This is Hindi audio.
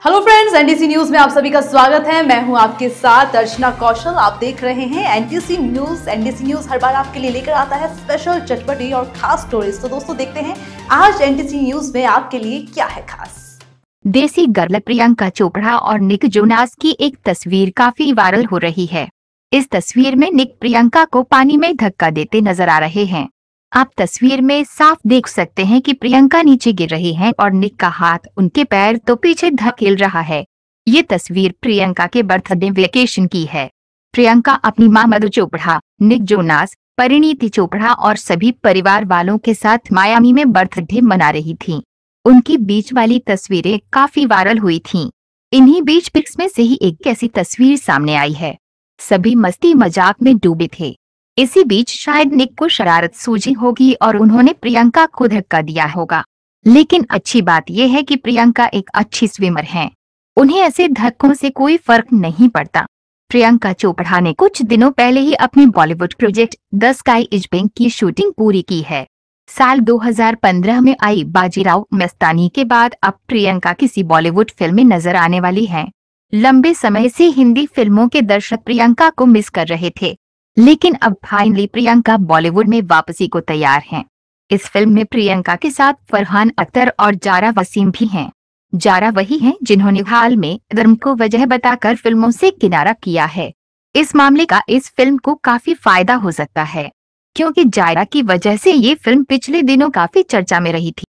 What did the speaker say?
हेलो फ्रेंड्स, एनटीसी न्यूज में आप सभी का स्वागत है। मैं हूं आपके साथ अर्चना कौशल। आप देख रहे हैं एनटीसी न्यूज। एनटीसी न्यूज हर बार आपके लिए लेकर आता है स्पेशल, चटपटी और खास स्टोरीज। तो दोस्तों देखते हैं आज एनटीसी न्यूज में आपके लिए क्या है खास। देसी गर्ल प्रियंका चोपड़ा और निक जोनास की एक तस्वीर काफी वायरल हो रही है। इस तस्वीर में निक प्रियंका को पानी में धक्का देते नजर आ रहे हैं। आप तस्वीर में साफ देख सकते हैं कि प्रियंका नीचे गिर रही हैं और निक का हाथ उनके पैर तो पीछे धकेल रहा है। ये तस्वीर प्रियंका के बर्थडे वेकेशन की है। प्रियंका अपनी मां मधु चोपड़ा, निक जोनास, परिणीति चोपड़ा और सभी परिवार वालों के साथ मायामी में बर्थडे मना रही थीं। उनकी बीच वाली तस्वीरें काफी वायरल हुई थीं। इन्हीं बीच पिक्स में से ही एक ऐसी तस्वीर सामने आई है। सभी मस्ती मजाक में डूबे थे। इसी बीच शायद निक को शरारत सूझी होगी और उन्होंने प्रियंका को धक्का दिया होगा। लेकिन अच्छी बात यह है कि प्रियंका एक अच्छी स्विमर हैं। उन्हें ऐसे धक्कों से कोई फर्क नहीं पड़ता। प्रियंका चोपड़ा ने कुछ दिनों पहले ही अपनी Bollywood project the sky is pink की शूटिंग पूरी की है। साल 2015 में आई बाजीराव मस्तानी के बाद अब प्रियंका किसी बॉलीवुड फिल्म में नजर आने वाली हैं। लंबे समय से हिंदी फिल्मों के दर्शक प्रियंका को मिस कर रहे थे, लेकिन अब फाइनली प्रियंका बॉलीवुड में वापसी को तैयार हैं। इस फिल्म में प्रियंका के साथ फरहान अख्तर और जारा वसीम भी हैं। जारा वही हैं जिन्होंने हाल में धर्म को वजह बताकर फिल्मों से किनारा किया है। इस मामले का इस फिल्म को काफी फायदा हो सकता है, क्योंकि जारा की वजह से ये फिल्म पिछले दिनों काफी चर्चा में रही थी।